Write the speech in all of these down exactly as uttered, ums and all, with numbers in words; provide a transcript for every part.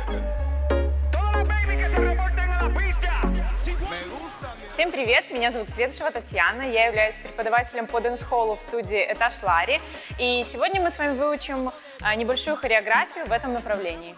Всем привет! Меня зовут Кретушева Татьяна, я являюсь преподавателем по дэнс-холлу в студии «Этаж Ларри». И сегодня мы с вами выучим небольшую хореографию в этом направлении.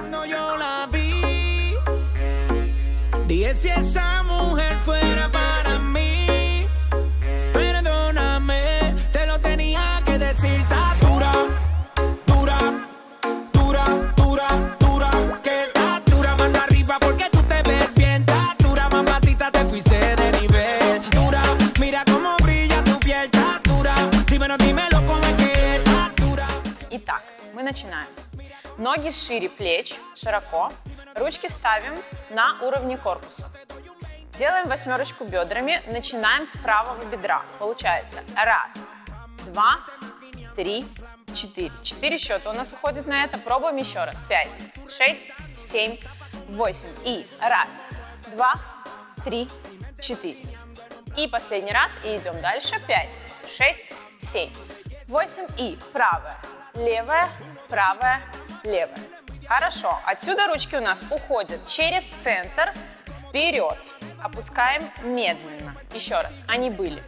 Итак, мы начинаем. Ноги шире плеч, широко. Ручки ставим на уровне корпуса. Делаем восьмерочку бедрами. Начинаем с правого бедра. Получается раз, два, три, четыре. Четыре счета у нас уходит на это. Пробуем еще раз. Пять, шесть, семь, восемь. И раз, два, три, четыре. И последний раз. И идем дальше. Пять, шесть, семь, восемь. И правая, левая, правая, левая. Хорошо. Отсюда ручки у нас уходят через центр вперед. Опускаем медленно. Еще раз. Они были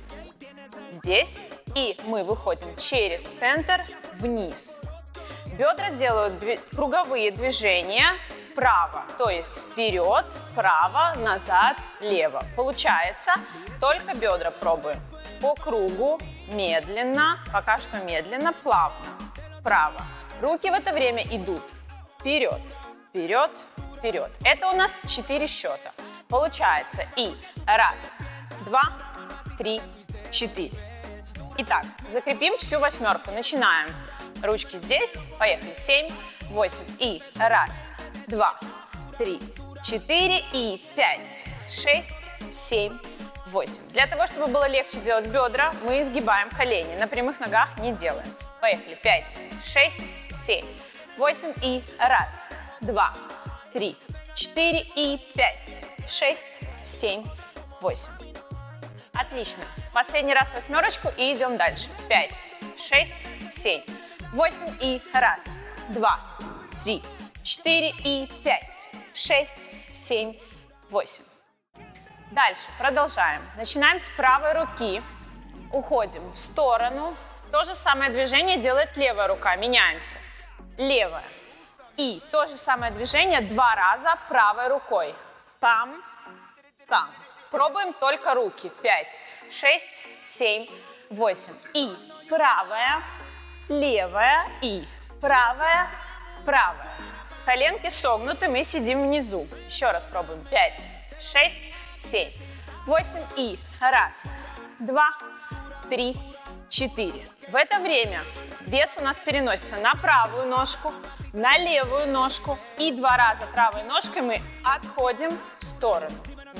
здесь. И мы выходим через центр вниз. Бедра делают круговые движения вправо. То есть вперед, вправо, назад, лево. Получается, только бедра пробуем. По кругу, медленно, пока что медленно, плавно. Вправо. Руки в это время идут вперед, вперед, вперед. Это у нас четыре счета. Получается и раз, два, три, четыре. Итак, закрепим всю восьмерку. Начинаем. Ручки здесь. Поехали. семь, восемь. И раз, два, три, четыре. И пять, шесть, семь, восемь. Для того, чтобы было легче делать бедра, мы изгибаем колени. На прямых ногах не делаем. Поехали. пять, шесть, семь, восемь. И раз, два, три, четыре. И пять, шесть, семь, восемь. Отлично. Последний раз восьмерочку и идем дальше. пять, шесть, семь, восемь. И раз, два, три, четыре. И пять, шесть, семь, восемь. Дальше продолжаем. Начинаем с правой руки. Уходим в сторону. То же самое движение делает левая рука. Меняемся. Левая. И то же самое движение два раза правой рукой. Пам, пам. Пробуем только руки. пять, шесть, семь, восемь. И правая, левая, и правая, правая. Коленки согнуты, мы сидим внизу. Еще раз пробуем. пять, шесть, семь, восемь. И раз, два, три, четыре. В это время вес у нас переносится на правую ножку, на левую ножку. И два раза правой ножкой мы отходим в сторону.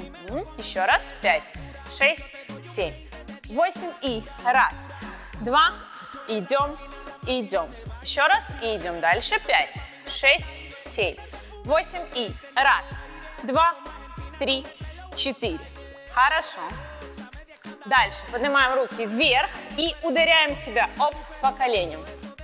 Еще раз. пять, шесть, семь, восемь. И раз, два. Идем, идем. Еще раз. И идем дальше. пять, шесть, семь, восемь. И раз, два, три, четыре. Хорошо. Дальше поднимаем руки вверх и ударяем себя оп, по коленям.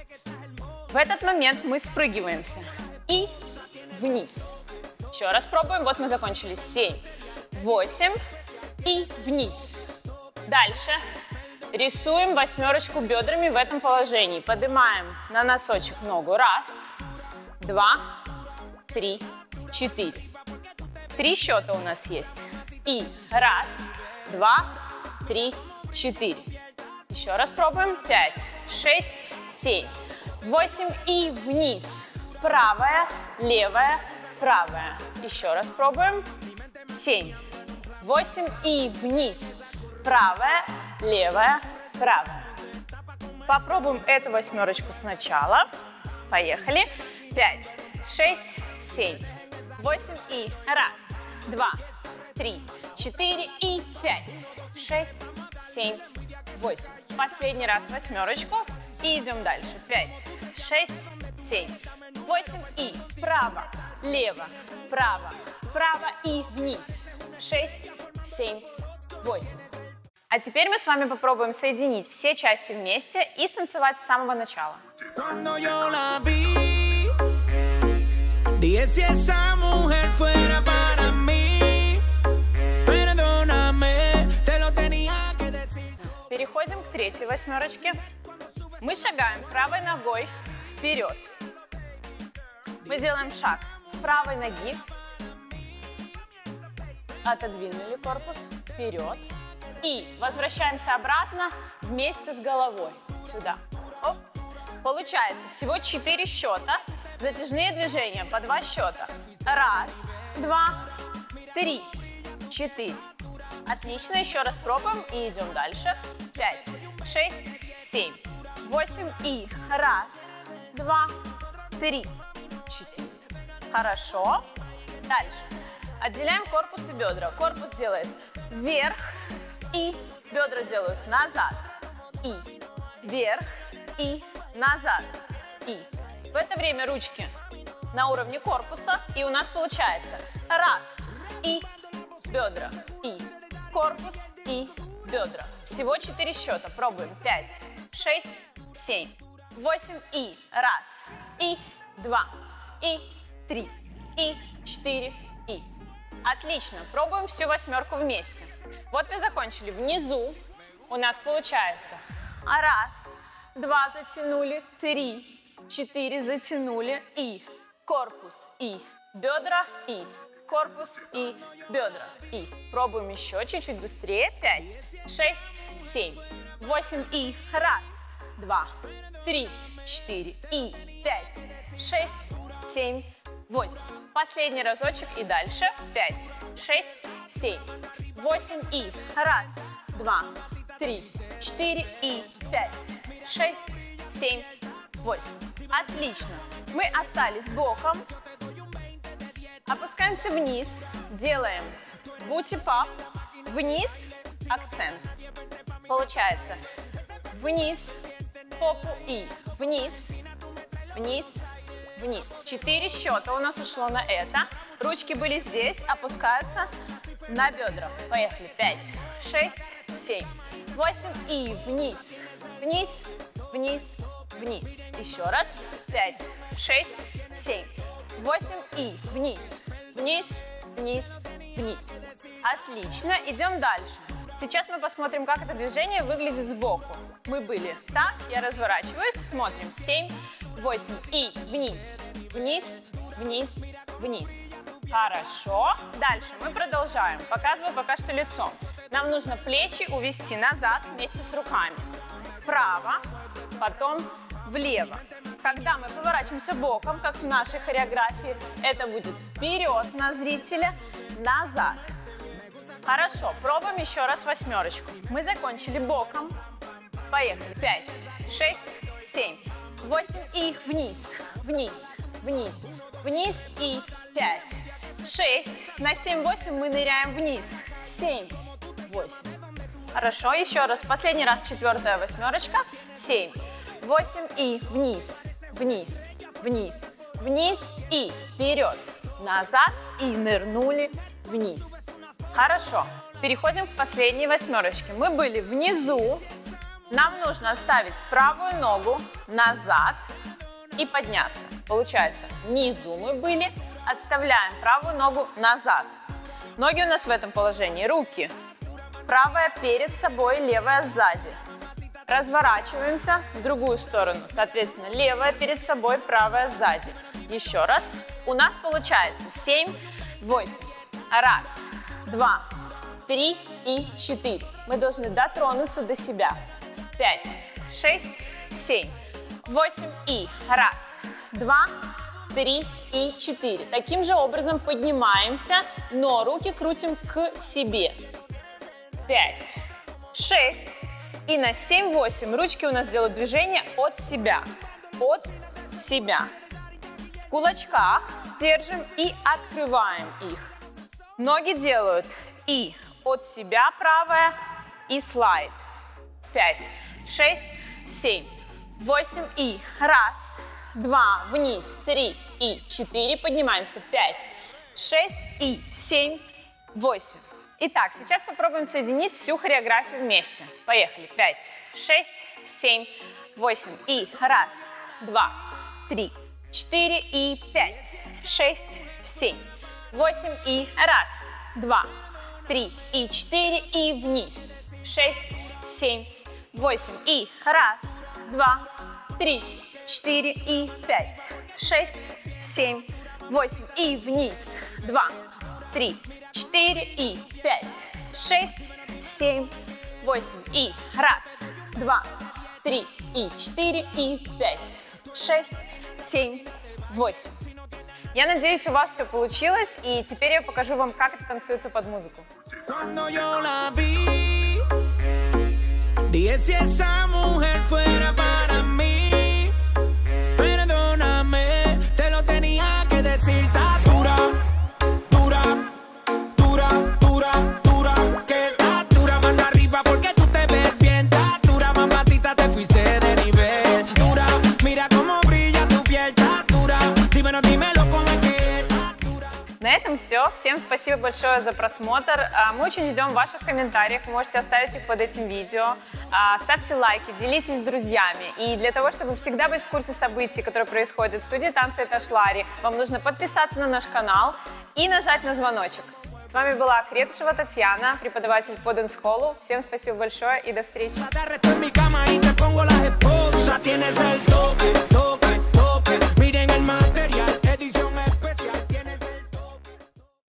В этот момент мы спрыгиваемся и вниз. Еще раз пробуем. Вот мы закончили. семь, восемь и вниз. Дальше рисуем восьмерочку бедрами в этом положении. Поднимаем на носочек ногу. Раз, два, три, четыре. Три счета у нас есть. И раз, два, три, четыре. Еще раз пробуем. пять, шесть, семь, восемь и вниз. Правая, левая, правая. Еще раз пробуем. семь, восемь и вниз. Правая, левая, правая. Попробуем эту восьмерочку сначала. Поехали. пять, шесть, семь, восемь и раз, два, три, четыре и пять, шесть, семь, восемь. Последний раз восьмерочку и идем дальше. пять, шесть, семь, восемь и право, лево, право, право и вниз. шесть, семь, восемь. А теперь мы с вами попробуем соединить все части вместе и станцевать с самого начала. Dije si esa mujer fuera para mí, perdóname, te lo tenía que decir. Переходим к третьей восьмерочке. Мы шагаем правой ногой вперед. Мы делаем шаг с правой ноги. Отодвинули корпус вперед. И возвращаемся обратно вместе с головой. Сюда. Оп. Получается всего четыре счета. Затяжные движения по два счета. Раз, два, три, четыре. Отлично. Еще раз пробуем и идем дальше. Пять, шесть, семь, восемь и раз, два, три, четыре. Хорошо. Дальше. Отделяем корпус и бедра. Корпус делает вверх и бедра делают назад. И вверх и назад. И в это время ручки на уровне корпуса. И у нас получается раз и бедра. И корпус и бедра. Всего четыре счета. Пробуем. Пять, шесть, семь, восемь и раз. И два. И три. И четыре. И. Отлично. Пробуем всю восьмерку вместе. Вот мы закончили. Внизу у нас получается раз, два затянули, три, четыре затянули, и корпус, и бедра, и корпус, и бедра, и. Пробуем еще чуть-чуть быстрее. Пять, шесть, семь, восемь, и раз, два, три, четыре, и пять, шесть, семь, восемь. Последний разочек и дальше. Пять, шесть, семь, восемь и раз, два, три, четыре и пять, шесть, семь, восемь. Отлично. Мы остались боком. Опускаемся вниз. Делаем бути-пап. Вниз акцент. Получается вниз попу и вниз, вниз, вниз. Четыре счета у нас ушло на это. Ручки были здесь, опускаются на бедра. Поехали. Пять, шесть, семь, восемь и вниз, вниз, вниз, вниз. Еще раз. Пять, шесть, семь, восемь и вниз, вниз, вниз, вниз. Отлично. Идем дальше. Сейчас мы посмотрим, как это движение выглядит сбоку. Мы были так, я разворачиваюсь, смотрим. Семь, восемь и вниз, вниз, вниз, вниз. Хорошо. Дальше мы продолжаем. Показываю пока что лицом. Нам нужно плечи увести назад вместе с руками. Вправо, потом влево. Когда мы поворачиваемся боком, как в нашей хореографии, это будет вперед на зрителя, назад. Хорошо. Пробуем еще раз восьмерочку. Мы закончили боком. Поехали. Пять, шесть, семь, восемь и вниз, вниз, вниз, вниз и пять, шесть. На семь, восемь мы ныряем вниз. Семь, восемь. Хорошо. Еще раз. Последний раз четвертая восьмерочка. Семь, восемь и вниз, вниз, вниз, вниз и вперед, назад и нырнули вниз. Хорошо. Переходим к последней восьмерочке. Мы были внизу. Нам нужно оставить правую ногу назад и подняться. Получается, внизу мы были, отставляем правую ногу назад. Ноги у нас в этом положении. Руки. Правая перед собой, левая сзади. Разворачиваемся в другую сторону. Соответственно, левая перед собой, правая сзади. Еще раз. У нас получается семь, восемь. Раз, два, три и четыре. Мы должны дотронуться до себя. Пять, шесть, семь, восемь и раз, два, три и четыре. Таким же образом поднимаемся, но руки крутим к себе. Пять, шесть и на семь, восемь ручки у нас делают движение от себя, от себя. В кулачках держим и открываем их. Ноги делают и от себя правая, и слайд. Пять, шесть, семь, восемь и раз, два, вниз, три и четыре. Поднимаемся. Пять, шесть и семь, восемь. Итак, сейчас попробуем соединить всю хореографию вместе. Поехали. Пять, шесть, семь, восемь и раз, два, три, четыре и пять, шесть, семь, восемь и раз, два, три и четыре и вниз, шесть, семь, восемь и раз, два, три, четыре и пять, шесть, семь, восемь и вниз, два, три, четыре и пять, шесть, семь, восемь и раз, два, три и четыре и пять, шесть, семь, восемь. Я надеюсь, у вас все получилось, и теперь я покажу вам, как это танцуется под музыку. Cuando yo la vi, dije si esa mujer fuera para mí. Perdóname, te lo tenía que decir. Está dura, dura, dura, dura, dura. Que está dura, mano arriba porque tú te ves bien. Está dura, mamacita, te fuiste de nivel. Dura, mira cómo brilla tu piel. Está dura, dímelo, dímelo cómo es que está dura. На этом все. Всем спасибо большое за просмотр. Мы очень ждем ваших комментариев. Вы можете оставить их под этим видео. Ставьте лайки, делитесь с друзьями. И для того, чтобы всегда быть в курсе событий, которые происходят в студии танца Этаж Ларри, вам нужно подписаться на наш канал и нажать на звоночек. С вами была Кретушева Татьяна, преподаватель по дэнс-холлу. Всем спасибо большое и до встречи.